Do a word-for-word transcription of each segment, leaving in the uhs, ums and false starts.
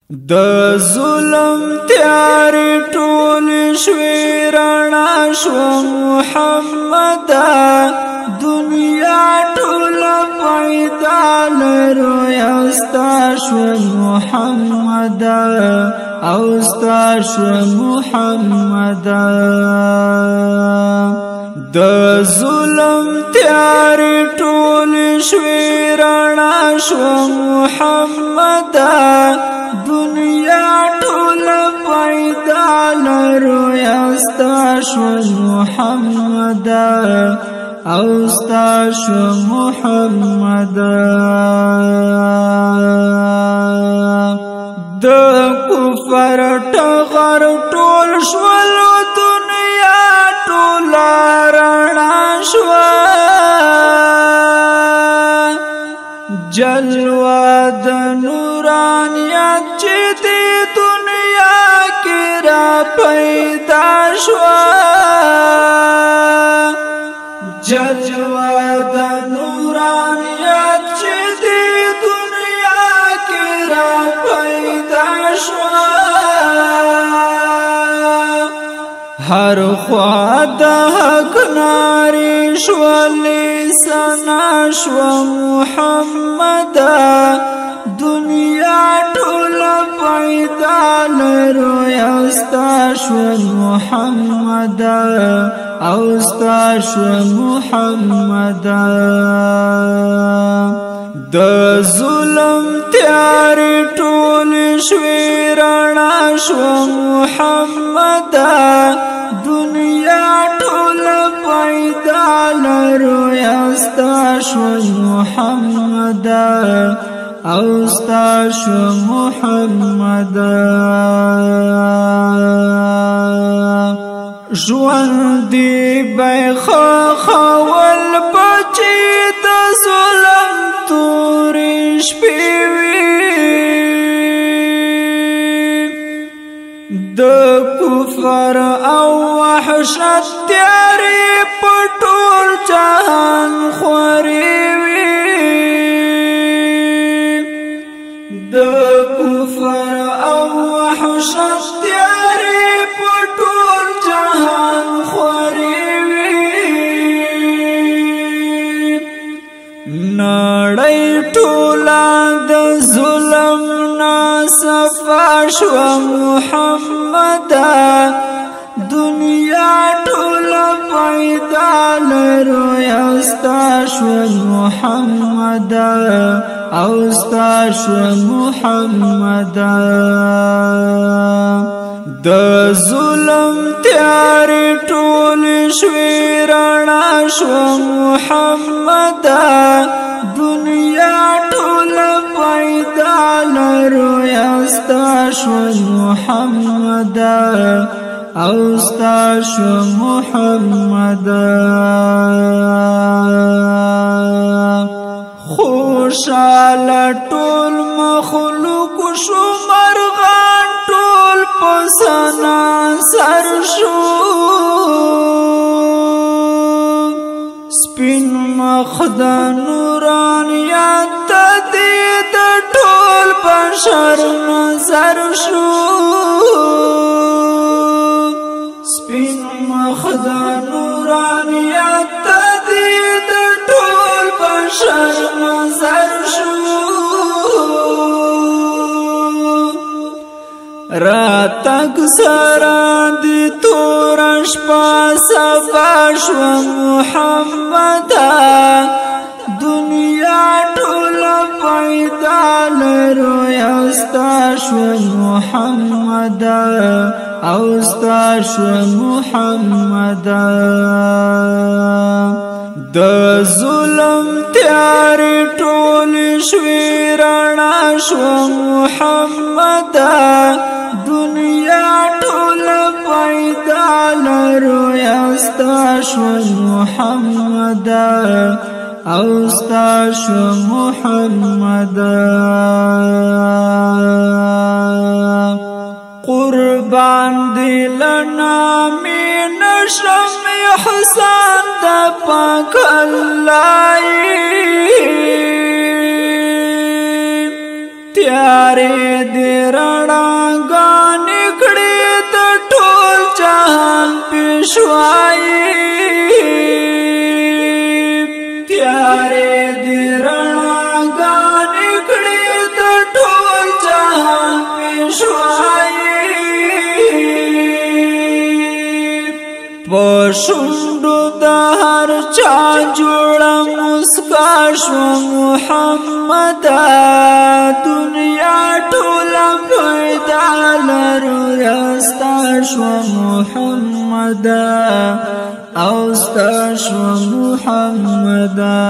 د ظلم تیاری ټول شوی رڼا شو محمد دنیا ټول پیدا لرو یستا شو محمد او ستا شو محمد د ظلم تیاری ټول شوی رڼا شو محمد دنیا ټول پیدا لرو یستا شو محمد او ستا شو محمد د کفر ټغر ټول شول دنیا ټول رڼا شو جلوه د نورانیت چې د دنیا کې را پیدا شوه جلوه د نورانیت چې د دنیا کې را پیدا شوه هر خوا د حق نارې شولې سنا شوه محمد دنیا ټول پیدا لرو یستا شو محمد او ستا شو محمد د ظلم تیاری ټول شوی رڼا شو محمد دنیا ټول پیدا لرو یستا شو محمد او ستا شو محمد ژوند دی بیخه خول بچی د ظلم تورې شپې وي د کفر او وحشت تیارې په ټول جهان خورې وي د کفر او وحشت تیارې په ټول جهان خورې وي نړۍ ټوله د ظلم نه صفا شوه محمد دنیا ټول پیدا لرو یستا شو محمد او ستا شو محمد د ظلم تیاری ټول شوی رڼا شو محمد دنیا ټول پیدا لرو یستا شو محمد او ستا شو محمد خوشال ټول مخلوق شو مرغان ټول پسنا سر شو سپین مخ د نورانیت دې د ټول بشر نظر شو سپین مخ د نورانیت دې د ټول بشر نظر شو راتک سرا دی تورش پاسا باشو محمد دنیا ټول پیدا لرو یستا شو محمد او ستا شو محمد د ظلم تیاری ټول شوی رڼا شو محمد دنیا ټول پیدا لرو یستا شو محمد او ستا شو محمد قربان دی لنامی نشم احسان دا پاک اللہ تیارے دی رڼا پېشوایي تیارې دې رڼاګانې کړې د ټول جهان پېشوایي په شونډو د هر چا جوړه مسکا شوه محمده دنیا ټوله پیدا لرو راستا شوه محمده او ستا شوه محمده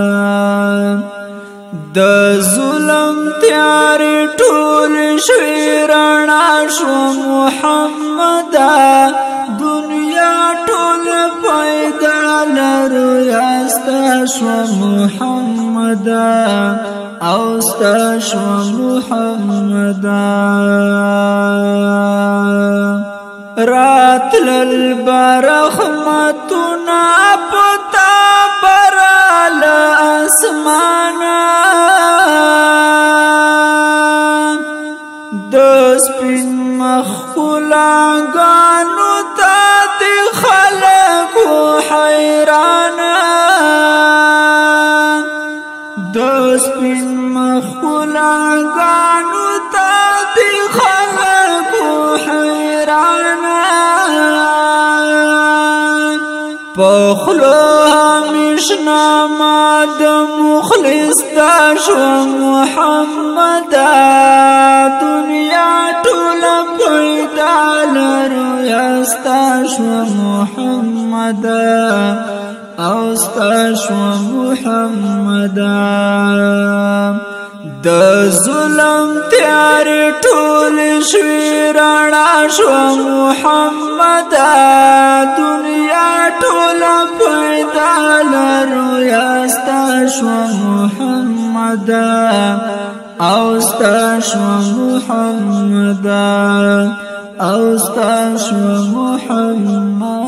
د ظلم تیارې ټول شوې رڼا شوه محمده دنیا ټول پیدا لرو یاستا شوه محمده او ستا شوه محمده راتلل برحمتونه پتا برال اسمانه د سپین مخ ښکلاګانو ته د خلکو حیرانه د سپین مخ ښکلاګانو ته د خلکو حیرانه په خوله همیشنامه د مخلص تا شوه محمده دنیا ټوله پیدا لرو یاستا شوه محمده او ستا شوه محمده د ظلم تیارې ټول شوې رڼا شوه محمده دنیا ټوله پیدا لرو یاستا شوه محمده او ستا شوه محمده او ستا شوه محمده